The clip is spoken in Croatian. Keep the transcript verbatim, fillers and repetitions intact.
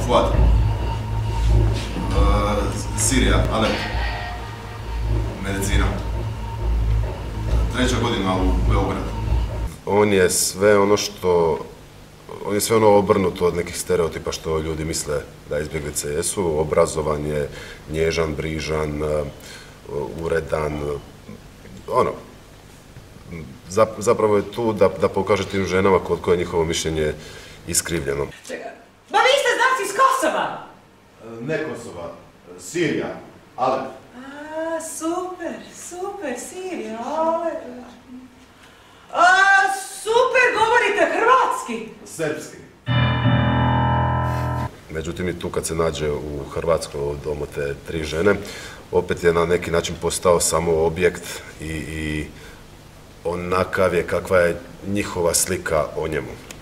Fuad. Sirija, Alep. Medicina. Treća godina u Beogradu. On je sve ono što... On je sve ono obrnuto od nekih stereotipa što ljudi misle da izbjeglice jesu. Obrazovan je, nježan, brižan, uredan, ono... Zapravo je tu da, da pokaže tim ženama kod koje je njihovo mišljenje iskrivljeno. Čekaj, ma vi ste znači iz Kosova? Ne Kosova, Sirija, Alep. A, super, super, Sirija, Alep. A, super, govorite hrvatski. Srpski. Međutim, i tu kad se nađe u Hrvatskoj od doma te tri žene, opet je na neki način postao samo objekt i, i onakav je kakva je njihova slika o njemu.